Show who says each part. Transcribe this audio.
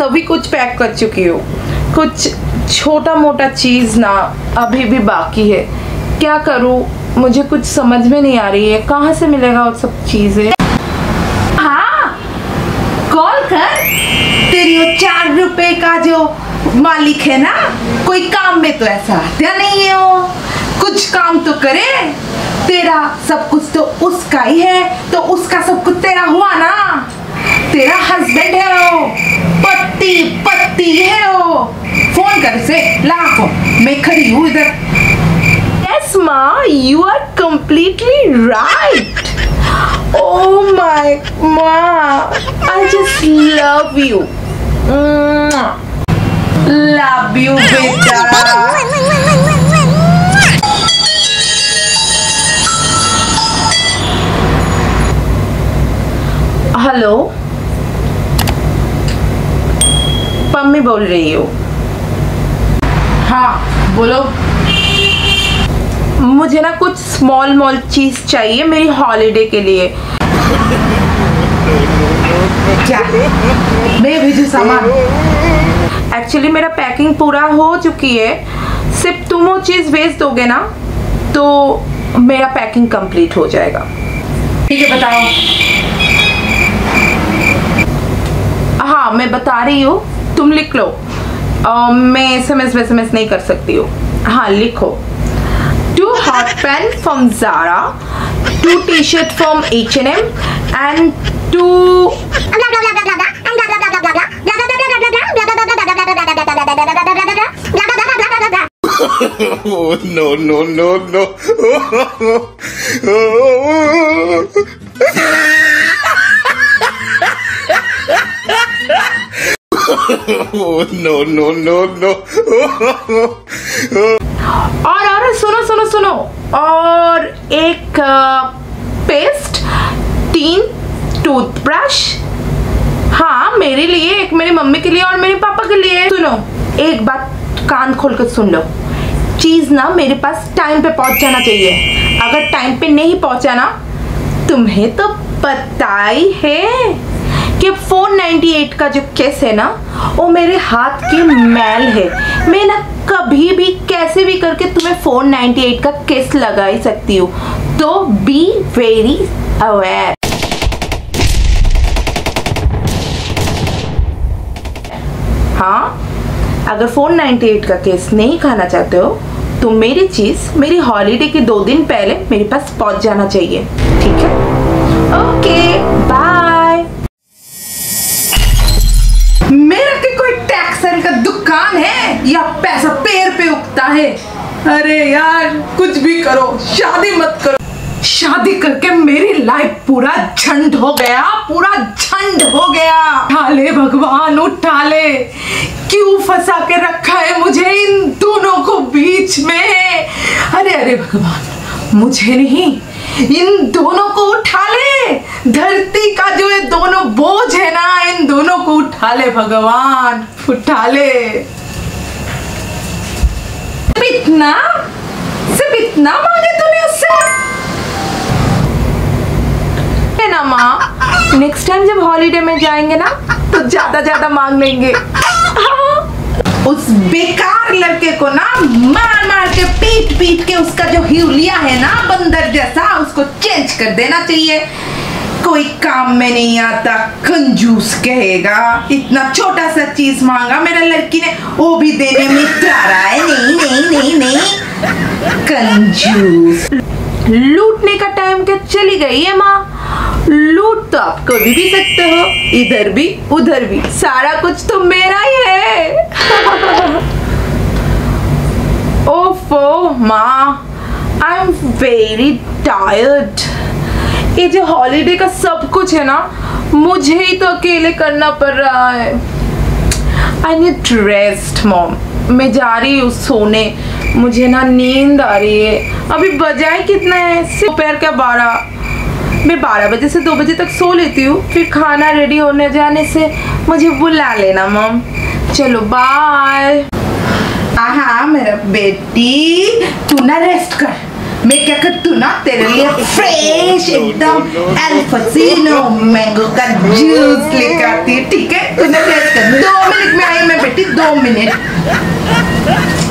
Speaker 1: सभी कुछ पैक कर चुकी हूँ, कुछ छोटा मोटा चीज़ ना अभी भी बाकी है। क्या करूँ, मुझे कुछ समझ में नहीं आ रही है, कहाँ से मिलेगा वो सब चीज़ें। हाँ, कॉल कर, तेरी वो 4 रुपए का जो मालिक है ना, कोई काम में तो ऐसा आता नहीं है, वो कुछ काम तो करे। तेरा सब कुछ तो उसका ही है, तो उसका सब कुछ तेरा हुआ ना। तेरा हस्बैंड है वो, पति पति है वो। फोन कर से, ला फोन, मैं खड़ी हूँ इधर। यस माँ, you are completely right. Oh my माँ, I just love you, love you बेटा। हेलो, मम्मी बोल रही हो? हाँ बोलो। मुझे ना कुछ स्मॉल चीज चाहिए मेरी हॉलीडे के लिए। क्या? मैं भेजूं सामान? एक्चुअली मेरा पैकिंग पूरा हो चुकी है, सिर्फ तुम वो चीज भेज दोगे ना तो मेरा पैकिंग कंप्लीट हो जाएगा। ठीक है, बताओ। हाँ मैं बता रही हूँ, तुम लिख लो। मैं SMS नहीं कर सकती हूँ। हाँ लिखो, 2 hot pen from Zara, 2 t-shirt from H&M and 2
Speaker 2: Oh, no. Oh, no.
Speaker 1: और सुनो, और एक पेस्ट, 3 टूथब्रश। हाँ मेरे लिए, एक मेरी मम्मी के लिए और मेरे पापा के लिए। सुनो, एक बात कान खोल कर सुन लो, चीज ना मेरे पास टाइम पे पहुंच जाना चाहिए। अगर टाइम पे नहीं पहुंचा ना, तुम्हें तो पता ही है कि 498 का जो केस है ना, वो मेरे हाथ की मैल है। मैं ना कभी भी कैसे भी करके तुम्हें 498 का केस लगा ही सकती हूँ, तो बी वेरी अवेयर। हाँ, अगर 498 का केस नहीं खाना चाहते हो तो मेरी चीज मेरी हॉलीडे के 2 दिन पहले मेरे पास पहुंच जाना चाहिए। ठीक है, ओके बाय। मेरा के कोई टैक्सर का दुकान है या पैसा पैर पे उगता है? अरे यार कुछ भी करो, शादी मत करो। शादी करके मेरी लाइफ पूरा झंड हो गया, उठा ले भगवान, उठा ले। क्यों फंसा के रखा है मुझे इन दोनों को बीच में? अरे भगवान, मुझे नहीं, इन दोनों को उठा ले। धरती का जो ये दोनों बोझ है ना, इन दोनों को उठा ले भगवान, उठा ले। सिर्फ इतना मांगे तूने उससे? है ना माँ, नेक्स्ट टाइम जब हॉलीडे में जाएंगे ना तो ज्यादा मांग लेंगे। उस बेकार लड़के को ना मार के पीट के उसका जो ह्यूलिया है ना बंदर जैसा, उसको चेंज कर देना चाहिए। कोई काम में नहीं आता, कंजूस कहेगा। इतना छोटा सा चीज मांगा मेरा लड़की ने, वो भी देने में इतरा रहा है। नहीं, कंजूस। लूटने का टाइम क्या चली गई है माँ? लूट तो आप कभी भी सकते हो, इधर भी उधर भी, सारा कुछ तो मेरा ही है। ओफो माँ, आई एम वेरी टायर्ड। ये जो हॉलीडे का सब कुछ है ना, मुझे ही तो अकेले करना पड़ रहा है। I need rest mom. मैं जा रही हूँ सोने, मुझे ना नींद आ रही है। अभी बजाए कितना है? दोपहर का 12। मैं 12 बजे से 2 बजे तक सो लेती हूँ, फिर खाना रेडी होने जाने से मुझे बुला लेना मॉम। चलो बाय। हाँ मेरा बेटी, तू ना रेस्ट कर, मैं क्या करती हूँ ना तेरे लिए फ्रेश एकदम एल्फासिनो मैंगो का जूस लेकर आती है, ठीक है? तूने टेस्ट कर, 2 मिनट में आई मैं बेटी, 2 मिनट।